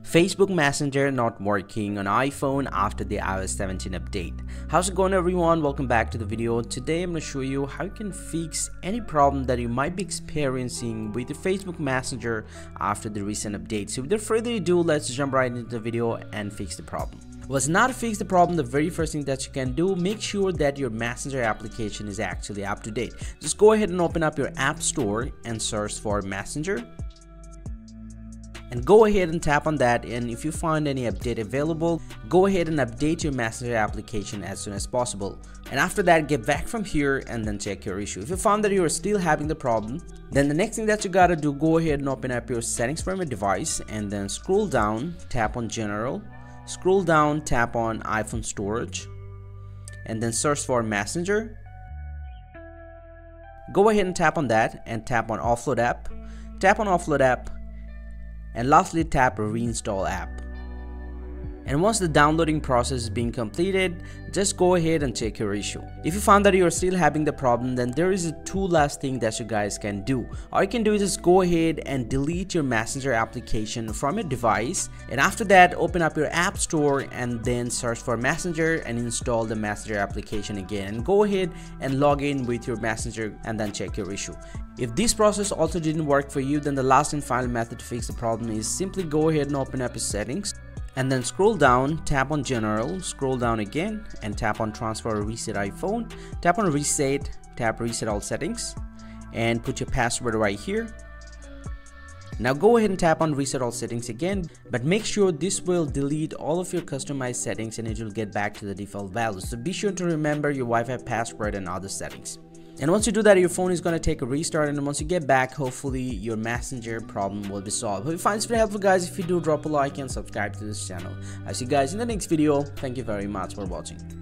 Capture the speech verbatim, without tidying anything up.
Facebook Messenger not working on iPhone after the i O S seventeen update. How's it going, everyone? Welcome back to the video. Today I'm going to show you how you can fix any problem that you might be experiencing with your Facebook Messenger after the recent update. So without further ado, let's jump right into the video and fix the problem. Well, it's not to fix the problem. The very first thing that you can do, make sure that your Messenger application is actually up to date. Just go ahead and open up your App Store and search for Messenger. And go ahead and tap on that, and if you find any update available, go ahead and update your Messenger application as soon as possible. And after that, get back from here and then check your issue. If you found that you are still having the problem, then the next thing that you gotta do, go ahead and open up your settings from your device and then scroll down, tap on General, scroll down, tap on iPhone Storage, and then search for Messenger. Go ahead and tap on that and tap on Offload app, tap on Offload app, and lastly tap reinstall app. And once the downloading process is being completed, just go ahead and check your issue. If you found that you are still having the problem, then there is a two last thing that you guys can do. All you can do is just go ahead and delete your Messenger application from your device, and after that open up your App Store and then search for Messenger and install the Messenger application again, and go ahead and log in with your Messenger and then check your issue. If this process also didn't work for you, then the last and final method to fix the problem is simply go ahead and open up your settings and then scroll down, tap on General, scroll down again and tap on Transfer or Reset iPhone, tap on Reset, tap Reset All Settings and put your password right here. Now go ahead and tap on Reset All Settings again, but make sure this will delete all of your customized settings and it will get back to the default values. So be sure to remember your Wi-Fi password and other settings. And once you do that, your phone is going to take a restart, and once you get back, hopefully your Messenger problem will be solved. Hope you find this very helpful, guys. If you do, drop a like and subscribe to this channel. I'll see you guys in the next video. Thank you very much for watching.